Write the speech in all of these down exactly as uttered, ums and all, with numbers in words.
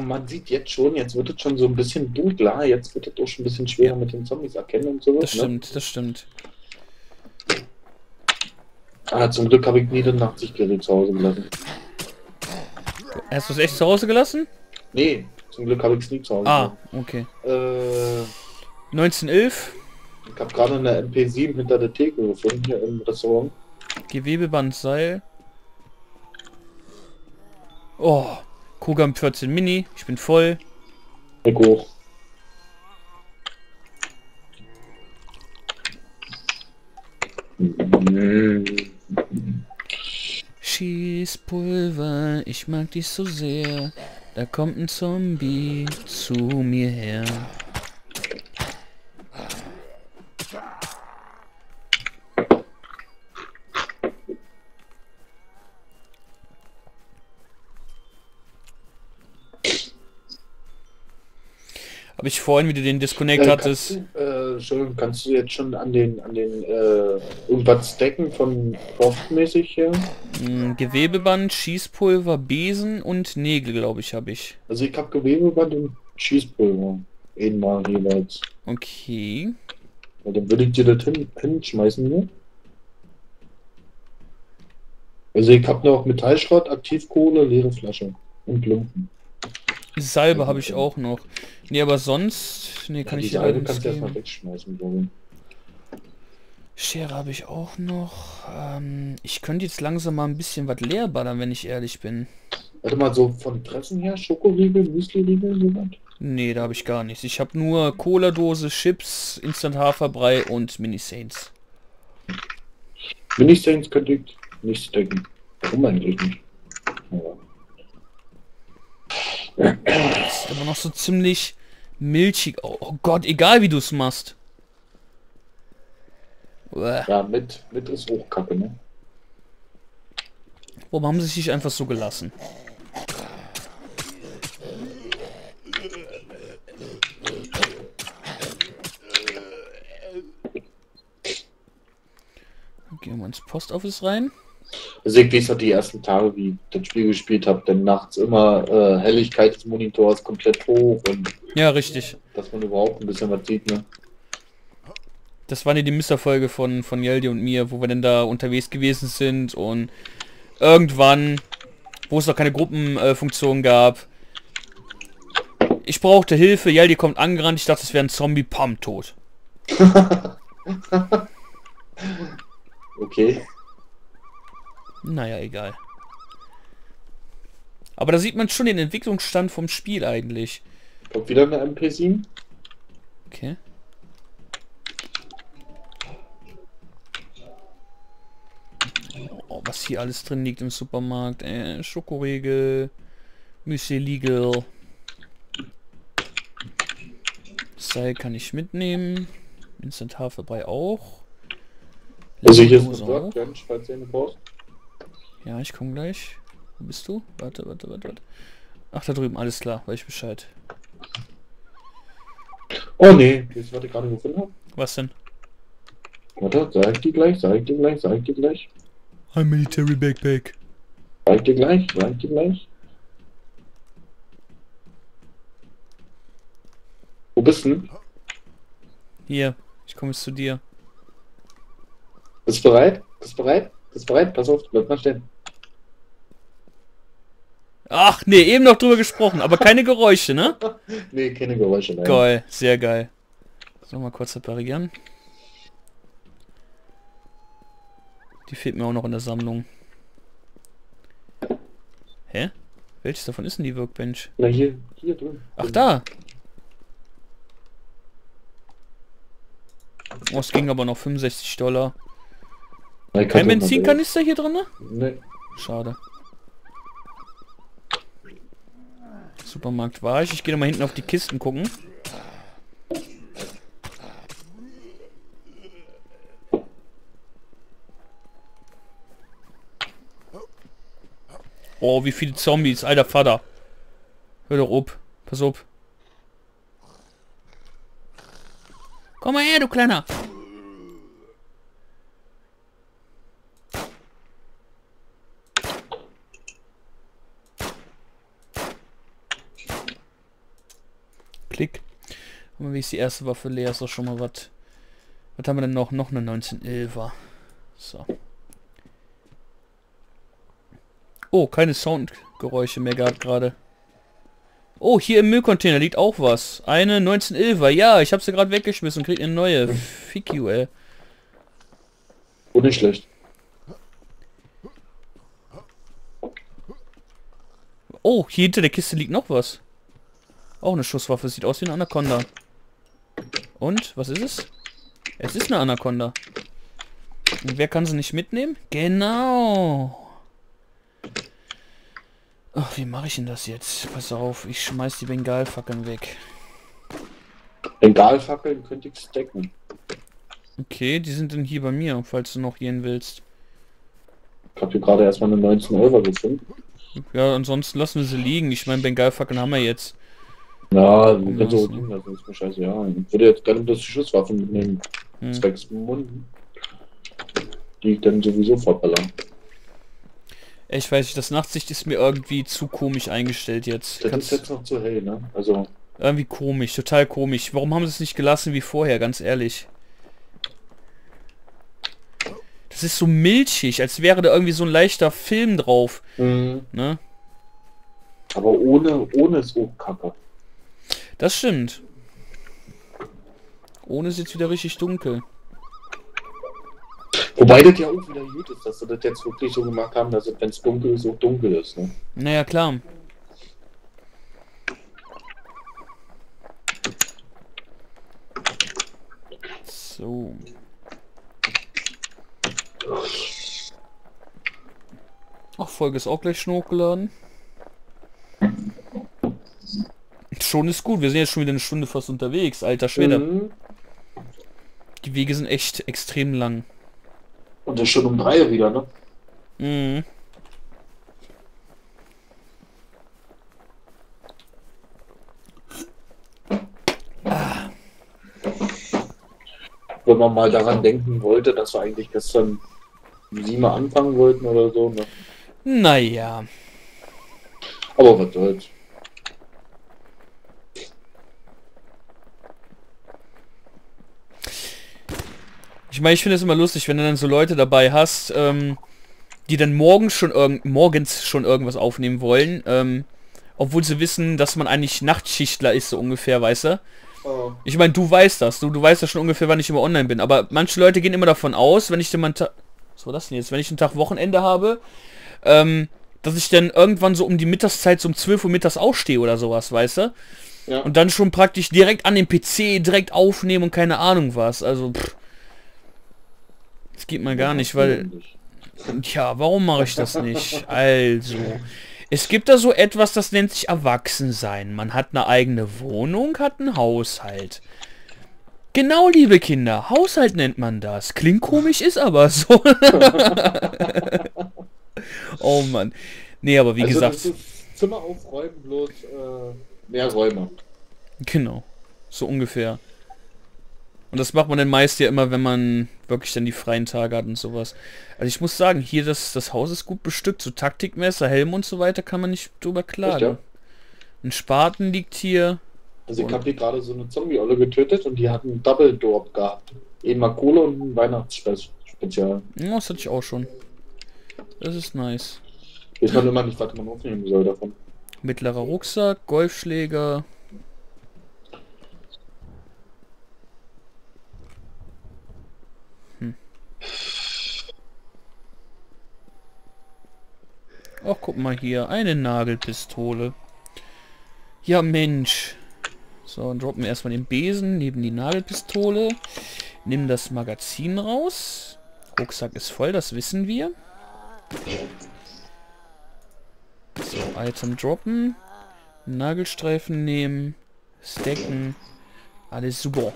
man sieht jetzt schon, jetzt wird es schon so ein bisschen dunkler, jetzt wird es auch schon ein bisschen schwerer mit den Zombies erkennen und so. Das stimmt, ne? Das stimmt. Ah, zum Glück habe ich nie den Nachtsichtgerät zu Hause gelassen. Hast du es echt zu Hause gelassen? Nee, zum Glück habe ich es nie zu Hause Ah, okay. Äh, neunzehnhundertelf. Ich habe gerade eine M P sieben hinter der Theke gefunden, hier im Restaurant. Gewebebandseil. Oh, Kogam vierzehn Mini. Ich bin voll. Ich hoch. Schießpulver, ich mag dich so sehr. Da kommt ein Zombie zu mir her. Habe ich vorhin, wie du den Disconnect äh, hattest. Kannst du, äh, Entschuldigung, kannst du jetzt schon an den, an den, äh, irgendwas stacken von Softmäßig her? Mh, Gewebeband, Schießpulver, Besen und Nägel, glaube ich, habe ich. Also ich habe Gewebeband und Schießpulver. Einmal jeweils. Okay. Ja, dann würde ich dir das hin, hinschmeißen, ne? Also ich habe noch Metallschrott, Aktivkohle, leere Flasche und Lumpen. Salbe habe ich auch noch. Nee, aber sonst... Nee, kann Ja, ich die dir leider Salbe nicht kannst du erstmal geben. wegschmeißen, glaube ich. Schere habe ich auch noch. Ähm, ich könnte jetzt langsam mal ein bisschen was leer ballern, wenn ich ehrlich bin. Warte mal, so von Fressen her, Schokoriegel, Müsli-Riegel, sowas? Nee, da habe ich gar nichts. Ich habe nur Cola-Dose, Chips, Instant-Haferbrei und Mini-Saints. Mini-Saints könnte ich nicht stacken. Warum eigentlich nicht? Ja. Das ist aber noch so ziemlich milchig. Oh, oh Gott, egal wie du es machst. Uah. Ja, mit, mit ist Hochkacke, ne? Warum haben sie sich einfach so gelassen? Gehen wir mal ins Postoffice rein. Also ich weiß noch die ersten Tage, wie ich das Spiel gespielt habe, denn nachts immer äh, Helligkeit des Monitors komplett hoch und Ja, richtig. dass man überhaupt ein bisschen was sieht, ne? Das war ja die Misserfolge von, von Yeldi und mir, wo wir denn da unterwegs gewesen sind und irgendwann, wo es noch keine Gruppenfunktion äh, gab, ich brauchte Hilfe, Yeldi kommt angerannt, ich dachte, es wäre ein Zombie, pam, tot. Okay. Naja, egal. Aber da sieht man schon den Entwicklungsstand vom Spiel eigentlich. Kommt wieder eine M P sieben. Okay. Oh, was hier alles drin liegt im Supermarkt. Äh, Schokoriegel, Müsli-Riegel. Seil kann ich mitnehmen. Instant Haferbrei auch. Also hier ist Leberwurst ein auch. Workbench, falls ihr eine braucht. Ja, ich komme gleich. Wo bist du? Warte, warte, warte, warte. Ach, da drüben, alles klar, weiß ich Bescheid. Oh nee, das was ich gerade gefunden habe. Was denn? Warte, sag ich dir gleich, sag ich dir gleich, sag ich dir gleich. Ein Military Backpack. Sag ich dir gleich, sag ich dir gleich. Wo bist du denn? Hier, ich komme jetzt zu dir. Bist du bereit? Bist du bereit? Bist du bereit? Pass auf, bleib mal stehen. Ach, nee, eben noch drüber gesprochen, aber keine Geräusche, ne? Nee, keine Geräusche. Nein. Geil, sehr geil. So, mal kurz reparieren. Die fehlt mir auch noch in der Sammlung. Hä? Welches davon ist denn die Workbench? Na hier, hier drüben. Ach, da! Oh, es ging aber noch fünfundsechzig Dollar. Na, Kein Benzinkanister hier drin? Nee. Schade. Supermarkt war ich. Ich gehe noch mal hinten auf die Kisten gucken. Oh, wie viele Zombies, alter Vater. Hör doch auf. Pass auf. Komm mal her, du Kleiner. Klick. Und wie ist die erste Waffe leer? Ist doch schon mal was. Was haben wir denn noch? Noch eine neunzehnelfer. So. Oh, keine Soundgeräusche mehr gehabt gerade. Oh, hier im Müllcontainer liegt auch was. Eine neunzehnelfer. Ja, ich habe sie gerade weggeschmissen und krieg eine neue. Fick you, ey. Oh, nicht schlecht. Oh, hier hinter der Kiste liegt noch was. Auch eine Schusswaffe. Sieht aus wie eine Anaconda. Und? Was ist es? Es ist eine Anaconda. Und wer kann sie nicht mitnehmen? Genau. Ach, wie mache ich denn das jetzt? Pass auf, ich schmeiß die Bengalfackeln weg. Bengalfackeln könnte ich stacken. Okay, die sind dann hier bei mir, falls du noch gehen willst. Ich habe hier gerade erstmal eine neunzehnelfer gefunden. Ja, ansonsten lassen wir sie liegen. Ich meine, Bengalfackeln haben wir jetzt. Ja, wenn so liegen lassen, ist mir scheiße. Ja, ich würde jetzt gerne das Schusswaffen mitnehmen. Hm. Zwecks Munden. Die ich dann sowieso verballern. Ich weiß nicht, das Nachtsicht ist mir irgendwie zu komisch eingestellt jetzt. Das Kannst ist jetzt noch zu hell, ne? Also. Irgendwie komisch, total komisch. Warum haben sie es nicht gelassen wie vorher, ganz ehrlich? Das ist so milchig, als wäre da irgendwie so ein leichter Film drauf. Mhm. Ne? Aber ohne, ohne ist auch kacke. Das stimmt. Ohne ist jetzt wieder richtig dunkel. Wobei das ja auch wieder gut ist, dass sie das jetzt wirklich so gemacht haben, dass es, wenn es dunkel ist, auch dunkel ist. Ne? Naja, klar. So. Ach, Folge ist auch gleich schon hochgeladen. Schon ist gut, wir sind jetzt schon wieder eine Stunde fast unterwegs, alter Schwede. Mhm. Die Wege sind echt extrem lang. Und das ist schon um drei wieder, ne? Mhm. Ah. Wenn man mal daran denken wollte, dass wir eigentlich gestern sieben anfangen wollten oder so, ne? Naja. Aber was soll's. Ich meine, ich finde es immer lustig, wenn du dann so Leute dabei hast, ähm, die dann morgens schon, irg morgens schon irgendwas aufnehmen wollen, ähm, obwohl sie wissen, dass man eigentlich Nachtschichtler ist, so ungefähr, weißt du? Oh. Ich meine, du weißt das, du, du weißt ja schon ungefähr, wann ich immer online bin, aber manche Leute gehen immer davon aus, wenn ich dann mal einen Tag, was war das denn jetzt, wenn ich einen Tag Wochenende habe, ähm, dass ich dann irgendwann so um die Mittagszeit, so um zwölf Uhr mittags aufstehe oder sowas, weißt du? Ja. Und dann schon praktisch direkt an den P C, direkt aufnehmen und keine Ahnung was, also, pff. Das geht mal gar nicht, weil... Tja, warum mache ich das nicht? Also, es gibt da so etwas, das nennt sich Erwachsensein. Man hat eine eigene Wohnung, hat einen Haushalt. Genau, liebe Kinder, Haushalt nennt man das. Klingt komisch, ist aber so. Oh Mann. Nee, aber wie also gesagt... Das ist Zimmer aufräumen, bloß äh, mehr Räume. Genau, so ungefähr. Und das macht man dann meist ja immer, wenn man wirklich dann die freien Tage hat und sowas. Also ich muss sagen, hier das, das Haus ist gut bestückt. So Taktikmesser, Helm und so weiter kann man nicht drüber klagen. Echt, ja? Ein Spaten liegt hier. Also ich habe hier gerade so eine Zombie-Olle getötet und die hat einen Double-Dorp gehabt. Eben mal Kohle und ein Weihnachtsspezial. Ja, das hatte ich auch schon. Das ist nice. Weiß man immer nicht, was man aufnehmen soll davon. Mittlerer Rucksack, Golfschläger. Ach, guck mal hier. Eine Nagelpistole. Ja, Mensch. So, dann droppen wir erstmal den Besen neben die Nagelpistole. Nimm das Magazin raus. Rucksack ist voll, das wissen wir. So, Item droppen. Nagelstreifen nehmen. Stacken. Alles super.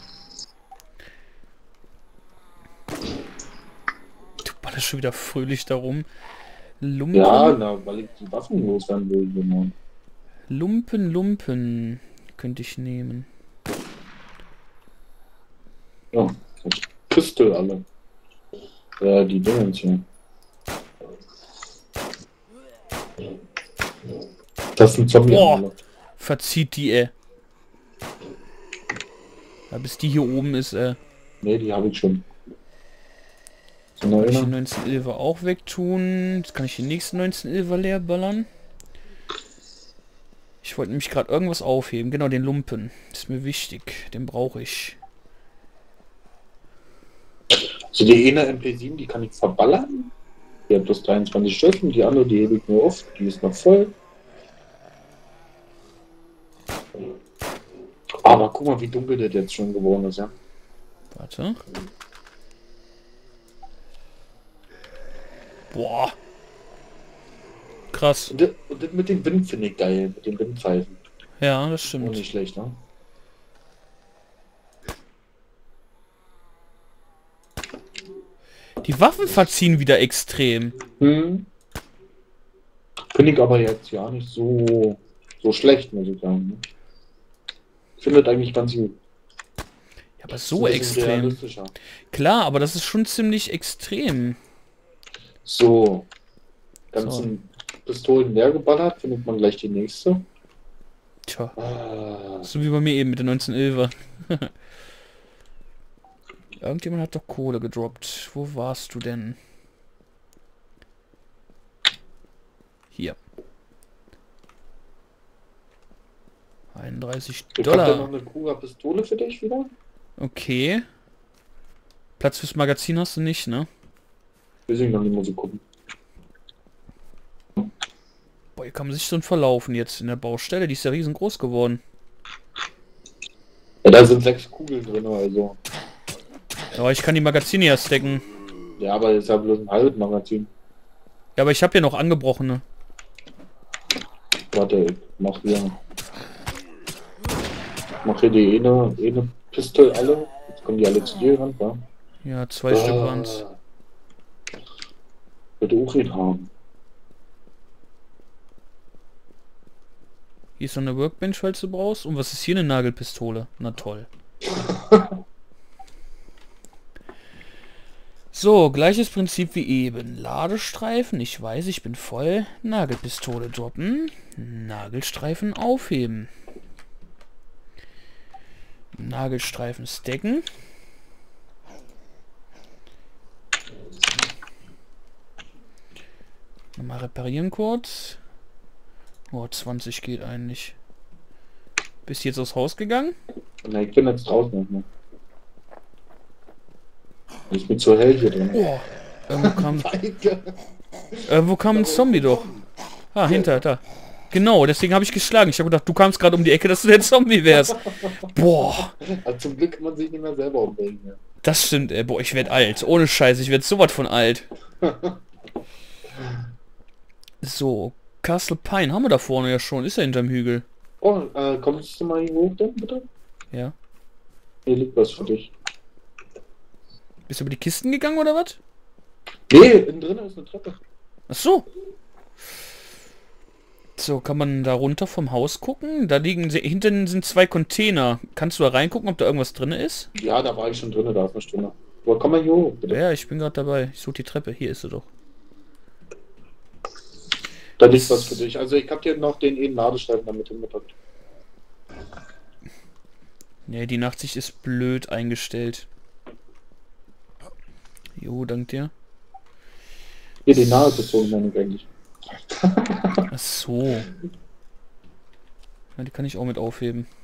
Du ballerst schon wieder fröhlich darum. Lumpen. Ja, na, weil ich die Waffen loswerden will. Genau. Lumpen, Lumpen. Könnte ich nehmen. Ja, das Pistol alle. Ja, die Dingens hier. Das ist ein Zombie. Boah, verzieht die, ey. Ja, bis die hier oben ist, äh... Ne, die habe ich schon. So, Kann ich eine. den neunzehnhundertelfer auch wegtun. Jetzt kann ich den nächsten neunzehnhundertelfer leer ballern. Ich wollte nämlich gerade irgendwas aufheben. Genau, den Lumpen. Ist mir wichtig. Den brauche ich. So, die eine M P sieben, die kann ich verballern. Die hat bloß dreiundzwanzig Schüssen. Die andere, die hebe ich nur auf. Die ist noch voll. Aber guck mal, wie dunkel das jetzt schon geworden ist, ja. Warte. Boah. Krass. Und das, und das mit dem Wind finde ich geil. Mit den Windpfeifen. Ja, das Auch stimmt. nicht schlecht, ne? Die Waffen verziehen wieder extrem. Hm. Finde ich aber jetzt ja nicht so, so schlecht, muss ich sagen. Ne? Ich finde das eigentlich ganz gut. Ja, aber so Ein bisschen extrem. realistischer. Klar, aber das ist schon ziemlich extrem. So. Ganzen So. Pistolen leer geballert, findet man gleich die nächste. Tja. Ah, So wie bei mir eben mit der neunzehnhundertelfer. Irgendjemand hat doch Kohle gedroppt. Wo warst du denn? Hier. einunddreißig ich hab da noch Dollar. eine Kura-Pistole für dich wieder. Okay. Platz fürs Magazin hast du nicht, ne? Wir sehen noch die Musik gucken. Boah, hier kann man sich so verlaufen jetzt in der Baustelle. Die ist ja riesengroß geworden. Ja, da sind sechs Kugeln drin, also. Aber ich kann die Magazine ja stacken. Ja, aber das ist ja bloß ein halbes Magazin. Ja, aber ich habe ja noch angebrochene. Warte, ich mach hier. Ich mach hier die eine, eine Pistole alle. Jetzt kommen die alle zu dir ran, ja? Ja, zwei Stück waren's. Bitte auch ihn haben. Hier ist noch eine Workbench, falls du brauchst. Und was ist hier? Eine Nagelpistole. Na toll. So, gleiches Prinzip wie eben. Ladestreifen, ich weiß, ich bin voll. Nagelpistole droppen. Nagelstreifen aufheben. Nagelstreifen stacken. Nochmal reparieren kurz. Oh, zwanzig geht eigentlich. Bist du jetzt aufs Haus gegangen? Na, ich bin jetzt draußen nicht mehr. Ich bin zu hell hier drin. Oh, irgendwo kam, irgendwo kam ein Zombie doch. Ah, hinter, da. Genau, deswegen habe ich geschlagen. Ich habe gedacht, du kamst gerade um die Ecke, dass du der Zombie wärst. Boah. Also zum Glück kann man sich nicht mehr selber umbringen. Ja. Das stimmt, ey. Boah, ich werde alt. Ohne Scheiß, ich werde sowas von alt. So, Castle Pine haben wir da vorne ja schon. Ist er hinterm Hügel. Oh, äh, kommst du mal hier hoch denn, bitte? Ja. Hier liegt was für dich. Bist du über die Kisten gegangen oder was? Nee, innen drin ist eine Treppe. Ach so. So, kann man da runter vom Haus gucken? Da liegen, hinten sind zwei Container. Kannst du da reingucken, ob da irgendwas drin ist? Ja, da war ich schon drin, da ist eine Stunde. Aber komm mal hier hoch, bitte. Ja, ich bin gerade dabei. Ich suche die Treppe. Hier ist sie doch. Da liegt was für dich. Also ich hab dir noch den einen Ladestreifen damit hingepackt. Ne, die Nachtsicht ist blöd eingestellt. Jo, dank dir. Hier die Nahepistole meine ich eigentlich. Ach so. Ja, die kann ich auch mit aufheben.